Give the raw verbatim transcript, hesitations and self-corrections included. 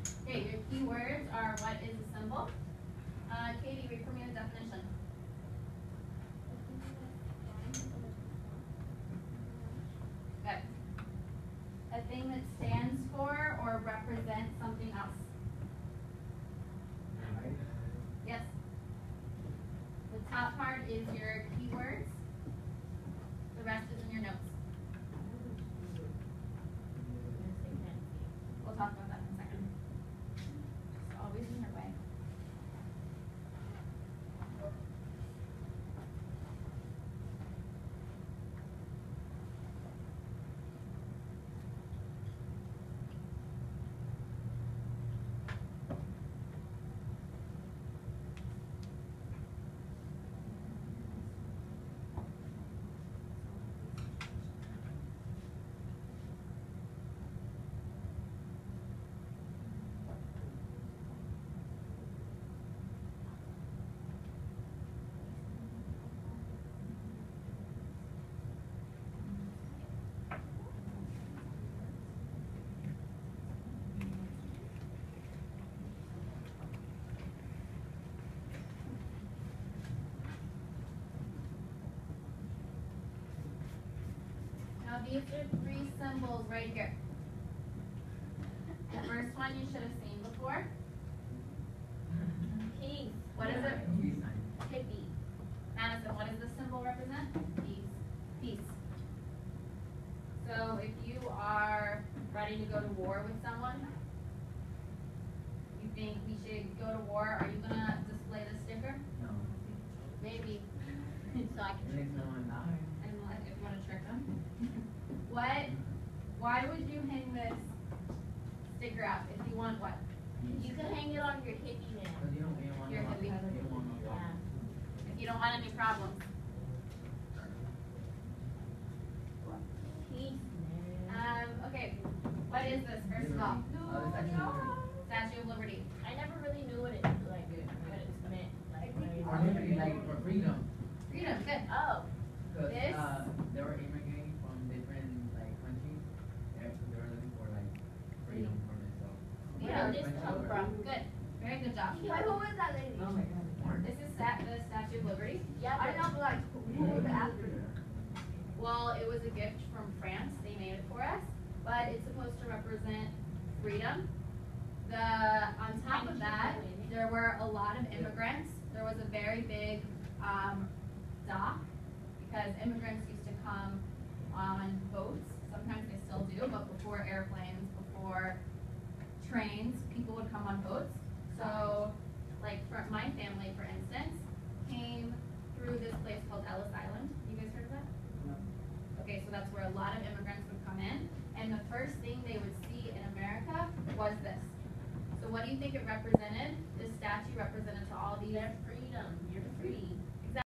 Okay, your keywords are what is a symbol? Uh, Katie, read for me the definition. Good. A thing that stands for or represents something else. Yes. The top part is your keywords. The rest is in your notes. We'll talk about that in a second. It's always in your way. Now these are three symbols right here. The first one you should have seen before. Peace. What is it? Hippie. Madison, what does this symbol represent? Peace. Peace. So if you are ready to go to war with someone, you think we should go to war, are you gonna display the sticker? No. Maybe. So I can It makes no one die. and like if you want to trick them. What? Why would you hang this sticker out if you want what? You could hang it on your hippie man. Because you don't, you don't want Your no- hippie. you don't want no Yeah. problems. If you don't want any problems. Peace, man. Um, okay. What is this first of all? Oh, the Statue of Liberty. Statue of Liberty. I never really knew what it like what it meant. Like, when I Or was- liberty, like for freedom. Freedom, good. Oh. Because This? uh, they were immigrating from different like countries. They're, they were looking for like freedom for themselves. Where did did this come from? Good. Very good job. Wait, who is that lady? Oh my God. This is stat the Statue of Liberty. Yeah, I but know, but like, who was the actor? Well, it was a gift from France. They made it for us, but it's supposed to represent freedom. The on top of that, there were a lot of immigrants. There was a very big um, dock because immigrants used to come on boats. Sometimes they still do, but before airplanes, before trains, people would come on boats. So, like for my family, for instance, came through this place called Ellis Island. You guys heard of that? Okay, so that's where a lot of immigrants would come in, and the first thing they would see in America was this. So what do you think it represented? This statue represented to all these? their freedom. You're free.